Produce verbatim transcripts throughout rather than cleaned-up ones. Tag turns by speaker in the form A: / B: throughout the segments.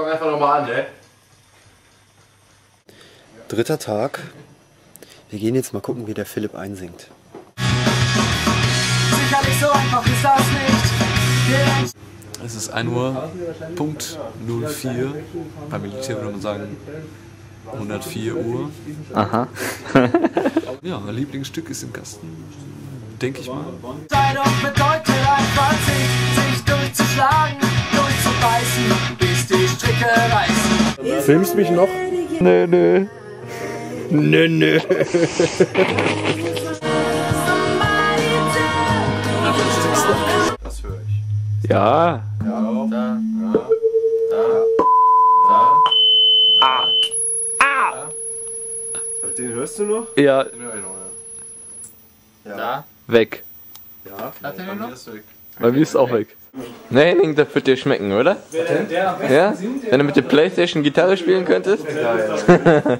A: fang einfach nochmal an, ne?
B: Dritter Tag. Wir gehen jetzt mal gucken, wie der Philipp einsingt.
C: Sicherlich so einfach ist das nicht.
D: Es ist ein Uhr, Punkt null vier. Beim Militär würde man sagen hundertvier Uhr.
E: Aha.
D: Ja, mein Lieblingsstück ist im Kasten, denke ich mal.
C: Kleidung bedeutet einfach sich, sich durchzuschlagen, durchzubeißen, bis die Stricke reißen.
B: Filmst mich noch?
E: Nö, nö.
B: Nö, nö.
A: Das höre ich.
E: Ja.
A: Ja, da, da, da, da.
E: Ah. Ah.
B: Den hörst du noch?
E: Ja,
A: Den höre ich noch, ja. Ja.
D: Da?
E: weg.
B: Ja.
A: Hat der noch? Ist weg.
E: Bei mir ist auch weg. Ne, Henning, das wird dir schmecken, oder? Ja? Wenn du mit der Playstation Gitarre spielen könntest?
B: Geil.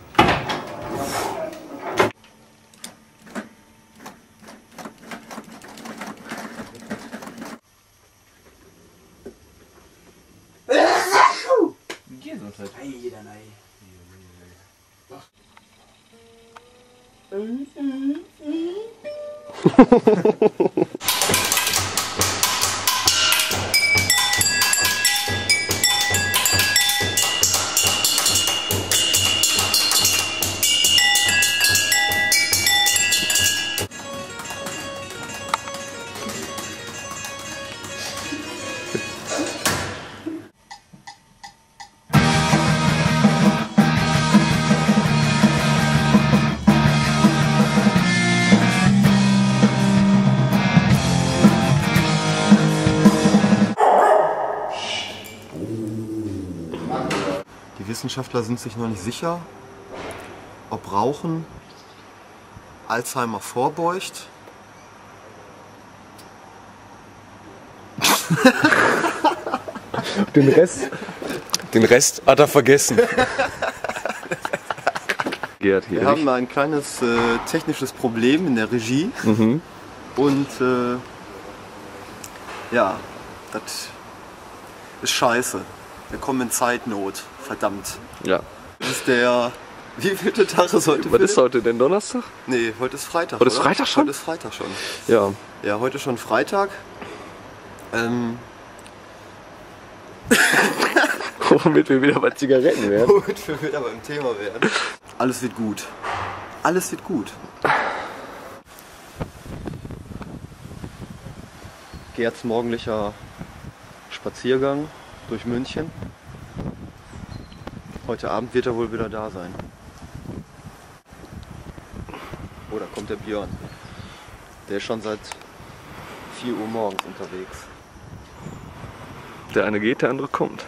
B: Die Wissenschaftler sind sich noch nicht sicher, ob Rauchen Alzheimer vorbeugt.
E: Den Rest?
B: Den Rest hat er vergessen.
E: Gerd hier.
B: Wir haben ein kleines äh, technisches Problem in der Regie.
E: Mhm.
B: Und äh, ja, das ist scheiße. Wir kommen in Zeitnot, verdammt.
E: Ja.
B: Das ist der... Wie viele Tag ist heute?
E: Was
B: Philipp?
E: ist heute denn? Donnerstag?
B: Nee, heute ist Freitag.
E: Heute ist
B: oder?
E: Freitag schon?
B: Heute ist Freitag schon.
E: Ja.
B: Ja, heute schon Freitag. Ähm,
E: Womit wir wieder bei Zigaretten werden.
B: Womit wir wieder beim Thema werden. Alles wird gut. Alles wird gut. Gerds morgendlicher Spaziergang durch München. Heute Abend wird er wohl wieder da sein. Oh, da kommt der Björn. Der ist schon seit vier Uhr morgens unterwegs.
E: Der eine geht, der andere kommt.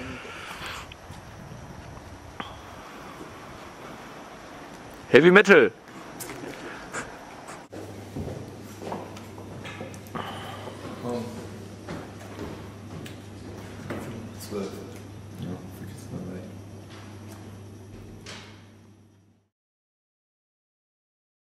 E: Heavy Metal!
A: Komm.